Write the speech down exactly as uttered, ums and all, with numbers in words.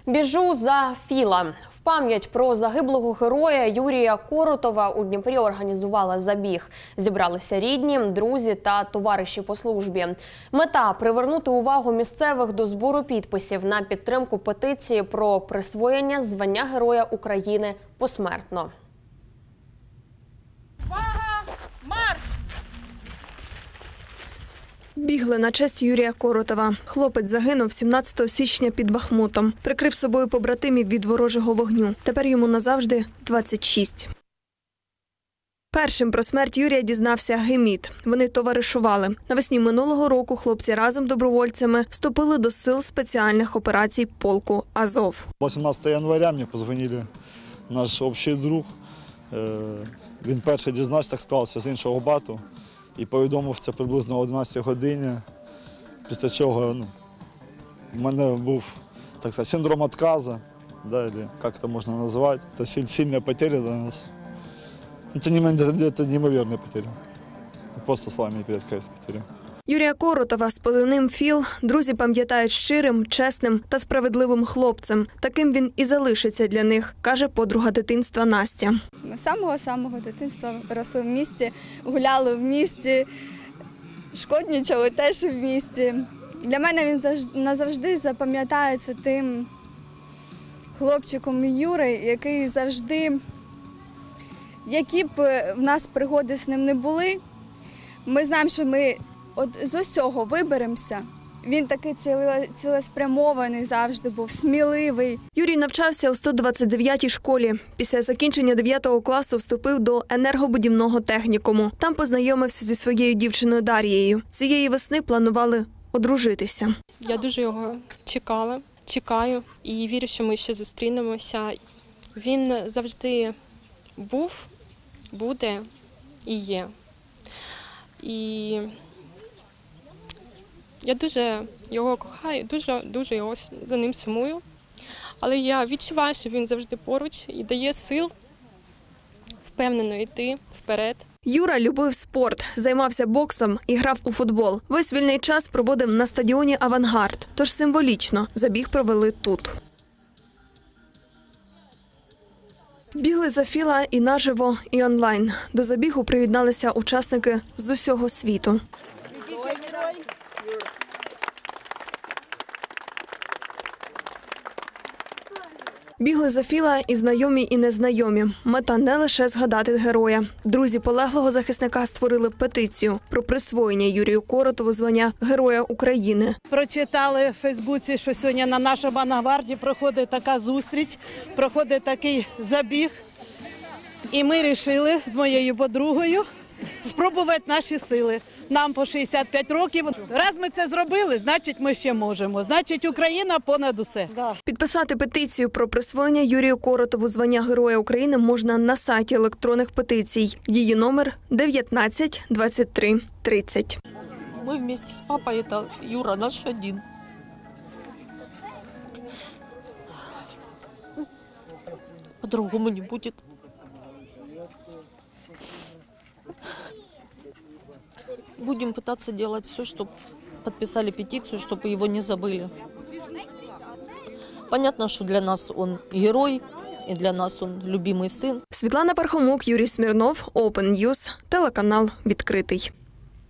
Біжу за Філа. В пам'ять про загиблого героя Юрія Коротова у Дніпрі організували забіг. Зібралися рідні, друзі та товариші по службі. Мета – привернути увагу місцевих до збору підписів на підтримку петиції про присвоєння звання Героя України посмертно. Увага! Марш! Бігли на честь Юрія Коротова. Хлопець загинув сімнадцятого січня під Бахмутом. Прикрив собою побратимів від ворожого вогню. Тепер йому назавжди двадцять шість. Першим про смерть Юрія дізнався Геміт. Вони товаришували. Навесні минулого року хлопці разом добровольцями вступили до сил спеціальних операцій полку «Азов». вісімнадцятого января мені подзвонили наш общий друг. Він перший дізнався, так склався, з іншого бату. І повідомив це приблизно о одинадцятій годині, після чого ну, в мене був так сказати, синдром відказу, да, или як це можна назвати. Це сильна потеря для нас. Це неймовірна потеря. Просто словами не передати потеря. Юрія Коротова з позивним «Філ» друзі пам'ятають щирим, чесним та справедливим хлопцем. Таким він і залишиться для них, каже подруга дитинства Настя. Ми з самого-самого дитинства росли в місті, гуляли в місті, шкоднічали теж в місті. Для мене він назавжди запам'ятається тим хлопчиком Юри, який завжди, які б в нас пригоди з ним не були, ми знаємо, що ми от з усього виберемося. Він такий цілеспрямований завжди був, сміливий. Юрій навчався у сто двадцять дев'ятій школі. Після закінчення дев'ятого класу вступив до енергобудівного технікуму. Там познайомився зі своєю дівчиною Дар'єю. Цієї весни планували одружитися. Я дуже його чекала, чекаю і вірю, що ми ще зустрінемося. Він завжди був, буде і є. І я дуже його кохаю, дуже, дуже його за ним сумую. Але я відчуваю, що він завжди поруч і дає сил впевнено йти вперед. Юра любив спорт, займався боксом і грав у футбол. Весь вільний час проводив на стадіоні «Авангард». Тож символічно забіг провели тут. Бігли за Філа і наживо, і онлайн. До забігу приєдналися учасники з усього світу. Бігли за Філа і знайомі, і незнайомі. Мета не лише згадати героя. Друзі полеглого захисника створили петицію про присвоєння Юрію Коротову звання Героя України. Прочитали в Фейсбуці, що сьогодні на нашому «Авангарді» проходить така зустріч, проходить такий забіг. І ми вирішили з моєю подругою спробувати наші сили. Нам по шістдесят п'ять років. Раз ми це зробили, значить ми ще можемо. Значить Україна понад усе. Підписати петицію про присвоєння Юрію Коротову звання Героя України можна на сайті електронних петицій. Її номер дев'ятнадцять двадцять три тридцять. Ми вместе з папою, це Юра наш один. По-другому не буде. Будем пытаться делать все, чтобы подписали петицию, чтобы его не забыли. Понятно, что для нас он герой, и для нас он любимый сын. Світлана Пархомук, Юрій Смірнов, Open News, телеканал «Відкритий».